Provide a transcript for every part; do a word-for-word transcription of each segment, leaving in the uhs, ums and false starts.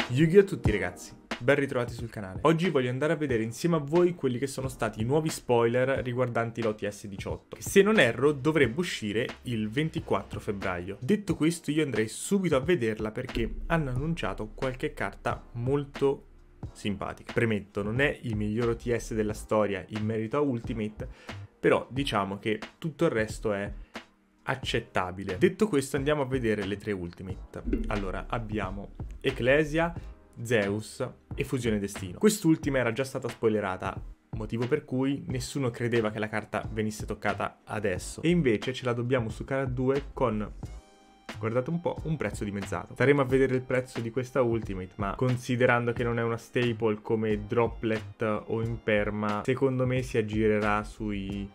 Yu-Gi-Oh! A tutti ragazzi, ben ritrovati sul canale. Oggi voglio andare a vedere insieme a voi quelli che sono stati i nuovi spoiler riguardanti l'O T S diciotto, che se non erro dovrebbe uscire il ventiquattro febbraio. Detto questo, io andrei subito a vederla perché hanno annunciato qualche carta molto simpatica. Premetto, non è il miglior O T S della storia in merito a Ultimate, però diciamo che tutto il resto è accettabile. Detto questo, andiamo a vedere le tre Ultimate. Allora, abbiamo Ecclesia, Zeus e Fusione Destino. Quest'ultima era già stata spoilerata, motivo per cui nessuno credeva che la carta venisse toccata adesso. E invece ce la dobbiamo succare a due con, guardate un po', un prezzo dimezzato. Staremo a vedere il prezzo di questa Ultimate, ma considerando che non è una staple come Droplet o Imperma, secondo me si aggirerà sui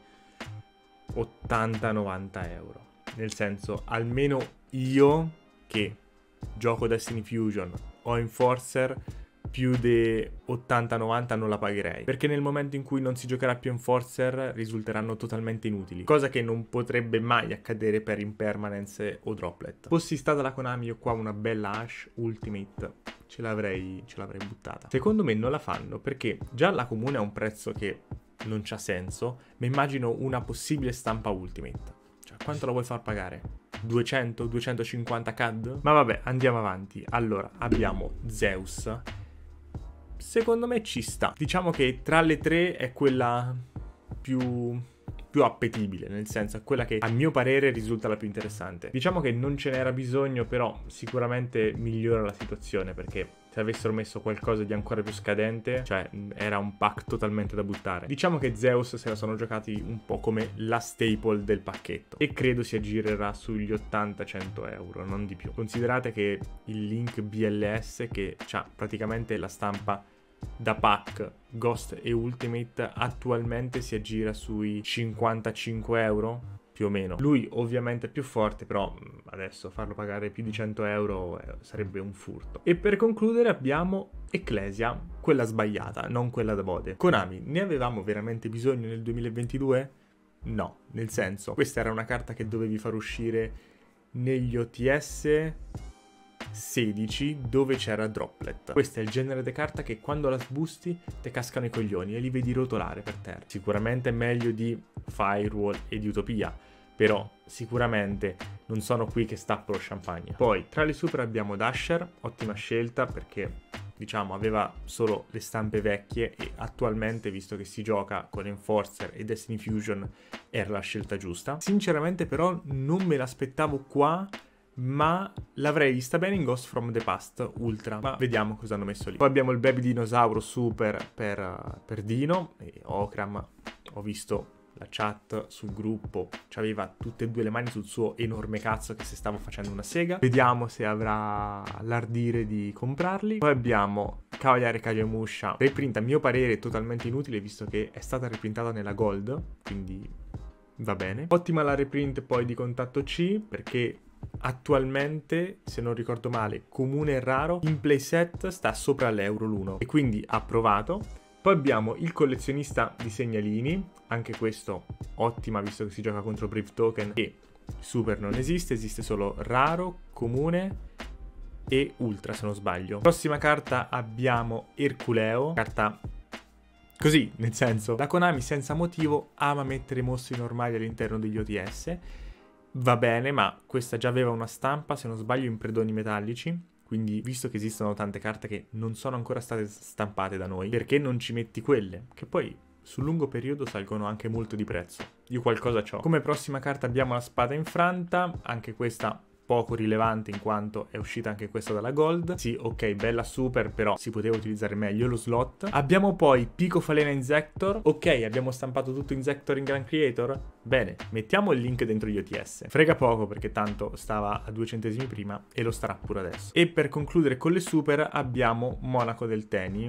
ottanta novanta euro. Nel senso, almeno io che gioco Destiny Fusion o Enforcer, più di ottanta novanta non la pagherei, perché nel momento in cui non si giocherà più Enforcer risulteranno totalmente inutili, cosa che non potrebbe mai accadere per Impermanence o Droplet. Fossi stata la Konami, io qua una bella Ash Ultimate ce l'avrei ce l'avrei buttata. Secondo me non la fanno perché già la comune ha un prezzo che non c'ha senso, ma immagino una possibile stampa Ultimate. Cioè, quanto la vuoi far pagare? duecento duecentocinquanta C A D? Ma vabbè, andiamo avanti. Allora, abbiamo Zeus. Secondo me ci sta. Diciamo che tra le tre è quella più... più appetibile, nel senso è quella che a mio parere risulta la più interessante. Diciamo che non ce n'era bisogno, però sicuramente migliora la situazione, perché se avessero messo qualcosa di ancora più scadente, cioè era un pack totalmente da buttare. Diciamo che Zeus se la sono giocati un po' come la staple del pacchetto e credo si aggirerà sugli ottanta cento euro, non di più. Considerate che il Link B L S, che ha praticamente la stampa da pack Ghost e Ultimate, attualmente si aggira sui cinquantacinque euro più o meno. Lui ovviamente è più forte, però adesso farlo pagare più di cento euro eh, sarebbe un furto. E per concludere abbiamo Ecclesia, quella sbagliata, non quella da bode. Konami, ne avevamo veramente bisogno nel duemilaventidue? No, nel senso, questa era una carta che dovevi far uscire negli O T S sedici dove c'era Droplet. Questo è il genere di carta che quando la sbusti te cascano i coglioni e li vedi rotolare per terra. Sicuramente è meglio di Firewall e di Utopia, però sicuramente non sono qui che stappo lo champagne. Poi tra le super abbiamo Dasher, ottima scelta perché diciamo aveva solo le stampe vecchie e attualmente, visto che si gioca con Enforcer e Destiny Fusion, era la scelta giusta. Sinceramente però non me l'aspettavo qua, ma l'avrei vista bene in Ghost from the Past Ultra, ma vediamo cosa hanno messo lì. Poi abbiamo il Baby Dinosauro Super per, per Dino e Okram. Ho visto la chat sul gruppo, c'aveva tutte e due le mani sul suo enorme cazzo che si stava facendo una sega. Vediamo se avrà l'ardire di comprarli. Poi abbiamo Cavaliere Kagemusha, reprint a mio parere totalmente inutile visto che è stata reprintata nella Gold, quindi va bene. Ottima la reprint poi di Contatto C perché attualmente, se non ricordo male, comune e raro in playset sta sopra l'euro l'uno e quindi approvato. Poi abbiamo il collezionista di segnalini, anche questo ottima visto che si gioca contro Brave Token e super non esiste, esiste solo raro, comune e ultra se non sbaglio. Prossima carta abbiamo Erculeo, carta così, nel senso, la Konami senza motivo ama mettere mostri normali all'interno degli O T S. Va bene, ma questa già aveva una stampa, se non sbaglio, in predoni metallici. Quindi, visto che esistono tante carte che non sono ancora state stampate da noi, perché non ci metti quelle? Che poi sul lungo periodo salgono anche molto di prezzo. Io qualcosa c'ho. Come prossima carta abbiamo la Spada Infranta, anche questa poco rilevante in quanto è uscita anche questa dalla Gold. Sì, ok, bella super, però si poteva utilizzare meglio lo slot. Abbiamo poi Pico Falena Inzector. Ok, abbiamo stampato tutto Inzector in Grand Creator. Bene, mettiamo il link dentro gli O T S. Frega poco perché tanto stava a due centesimi prima e lo starà pure adesso. E per concludere con le super abbiamo Monaco del Teni.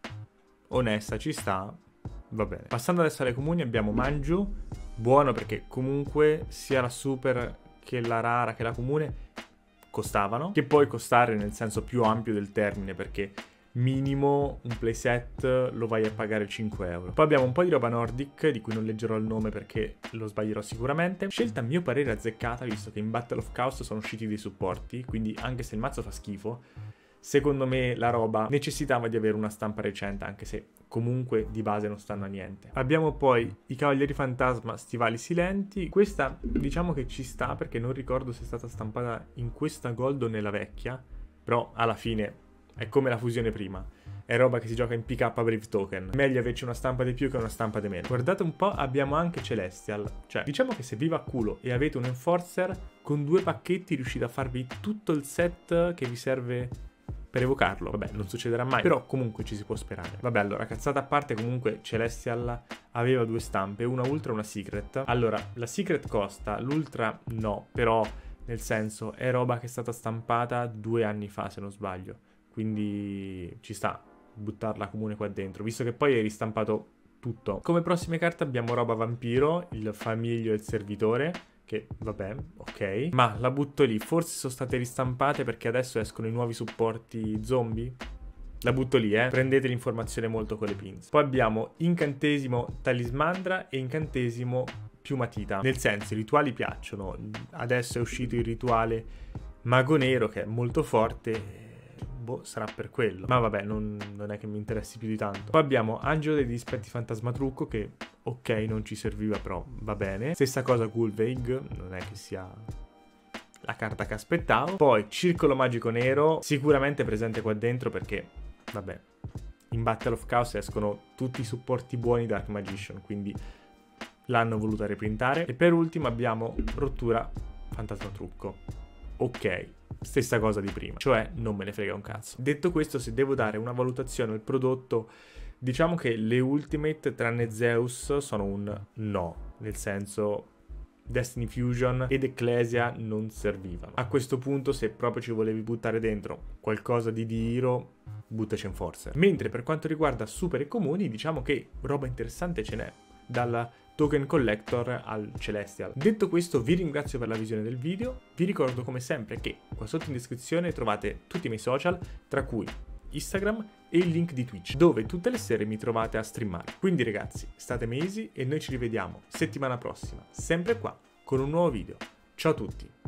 Onesta, ci sta. Va bene. Passando adesso alle comuni abbiamo Manju. Buono perché comunque sia la super che la rara che la comune costavano, che poi costare nel senso più ampio del termine perché minimo un playset lo vai a pagare cinque euro. Poi abbiamo un po' di roba nordic di cui non leggerò il nome perché lo sbaglierò sicuramente. Scelta a mio parere azzeccata visto che in Battle of Chaos sono usciti dei supporti, quindi anche se il mazzo fa schifo secondo me la roba necessitava di avere una stampa recente, anche se comunque di base non stanno a niente. Abbiamo poi i Cavalieri Fantasma Stivali Silenti. Questa diciamo che ci sta, perché non ricordo se è stata stampata in questa gold o nella vecchia, però alla fine è come la fusione prima. È roba che si gioca in P K Brave Token. Meglio averci una stampa di più che una stampa di meno. Guardate un po', abbiamo anche Celestial. Cioè, diciamo che se vi va a culo e avete un Enforcer, con due pacchetti riuscite a farvi tutto il set che vi serve per evocarlo. Vabbè, non succederà mai, però comunque ci si può sperare. Vabbè, allora, cazzata a parte, comunque Celestial aveva due stampe, una Ultra e una Secret. Allora, la Secret costa, l'Ultra no, però nel senso è roba che è stata stampata due anni fa, se non sbaglio. Quindi ci sta buttarla comune qua dentro, visto che poi è ristampato tutto. Come prossime carte abbiamo roba vampiro, il famiglio e il servitore, che vabbè, ok, ma la butto lì. Forse sono state ristampate perché adesso escono i nuovi supporti zombie. La butto lì, eh. Prendete l'informazione molto con le pinze. Poi abbiamo incantesimo Talismandra e incantesimo Piumatita. Nel senso, i rituali piacciono. Adesso è uscito il rituale Mago Nero, che è molto forte. Boh, sarà per quello. Ma vabbè, non, non è che mi interessi più di tanto. Poi abbiamo Angelo dei Dispetti Fantasmatrucco, che ok, non ci serviva, però va bene. Stessa cosa Gulveig, non è che sia la carta che aspettavo. Poi Circolo Magico Nero, sicuramente presente qua dentro perché, vabbè, in Battle of Chaos escono tutti i supporti buoni Dark Magician, quindi l'hanno voluta riprintare. E per ultimo abbiamo Rottura Fantasmatrucco. Ok, stessa cosa di prima, cioè non me ne frega un cazzo. Detto questo, se devo dare una valutazione al prodotto, diciamo che le Ultimate tranne Zeus sono un no, nel senso Destiny Fusion ed Ecclesia non servivano. A questo punto, se proprio ci volevi buttare dentro qualcosa di di Hero, buttaci Enforcer. Mentre per quanto riguarda super e comuni, diciamo che roba interessante ce n'è, dalla Token Collector al Celestial. Detto questo, vi ringrazio per la visione del video. Vi ricordo come sempre che qua sotto in descrizione trovate tutti i miei social, tra cui Instagram e il link di Twitch, dove tutte le sere mi trovate a streamare. Quindi ragazzi, state mesi e noi ci rivediamo settimana prossima, sempre qua, con un nuovo video. Ciao a tutti!